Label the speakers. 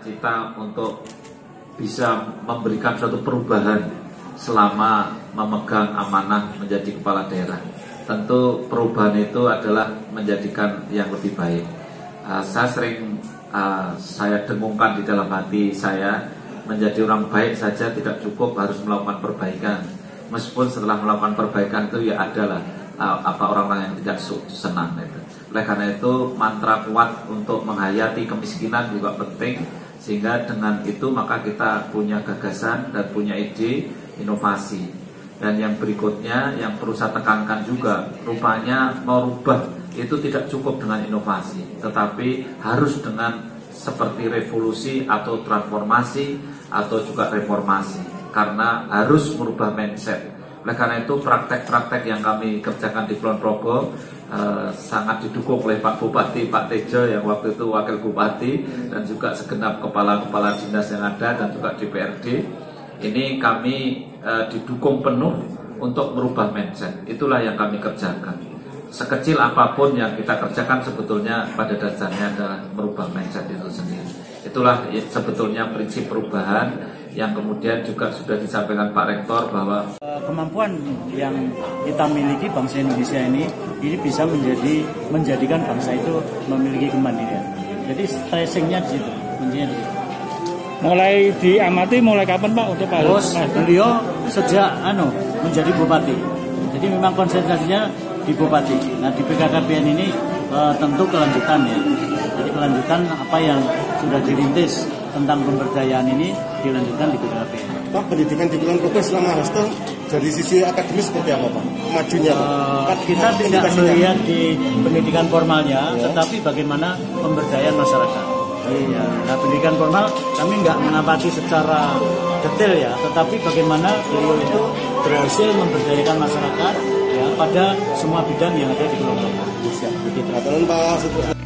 Speaker 1: Cita untuk bisa memberikan suatu perubahan selama memegang amanah menjadi kepala daerah. Tentu perubahan itu adalah menjadikan yang lebih baik. Saya dengungkan di dalam hati saya, menjadi orang baik saja tidak cukup, harus melakukan perbaikan. Meskipun setelah melakukan perbaikan itu ya adalah orang-orang yang tidak senang itu. Oleh karena itu mantra kuat untuk menghayati kemiskinan juga penting, sehingga dengan itu maka kita punya gagasan dan punya ide inovasi. Dan yang berikutnya yang perlu saya tekankan juga, rupanya merubah itu tidak cukup dengan inovasi, tetapi harus dengan seperti revolusi atau transformasi atau juga reformasi, karena harus merubah mindset. Oleh karena itu praktek-praktek yang kami kerjakan di Kulon Progo sangat didukung oleh Pak Bupati, Pak Tejo yang waktu itu Wakil Bupati, dan juga segenap kepala-kepala dinas yang ada dan juga DPRD. Ini kami didukung penuh untuk merubah mindset. Itulah yang kami kerjakan. Sekecil apapun yang kita kerjakan sebetulnya pada dasarnya adalah merubah mindset itu sendiri. Itulah sebetulnya prinsip perubahan yang kemudian juga sudah disampaikan Pak Rektor bahwa
Speaker 2: kemampuan yang kita miliki bangsa Indonesia ini bisa menjadikan bangsa itu memiliki kemandirian. Jadi stressingnya di situ, kuncinya di situ.
Speaker 3: Mulai diamati mulai kapan Pak untuk Pak?
Speaker 2: Beliau sejak menjadi bupati. Jadi memang konsentrasinya di bupati. Nah di BKKBN ini tentu kelanjutan ya. Jadi kelanjutan apa yang sudah dirintis tentang pemberdayaan ini dilanjutkan di BKKBN.
Speaker 4: Pak, pendidikan di Kulon Progo selama Hasto dari sisi akademis seperti apa Pak? Majunya Pak?
Speaker 2: Kita tidak melihat di pendidikan formalnya, tetapi bagaimana pemberdayaan masyarakat. Ya. Nah, pendidikan formal kami nggak mengamati secara detail ya, tetapi bagaimana beliau itu berhasil memberdayakan masyarakat ya pada semua bidang yang ada di Kulon Progo.
Speaker 4: Siap. Begitu. Pak.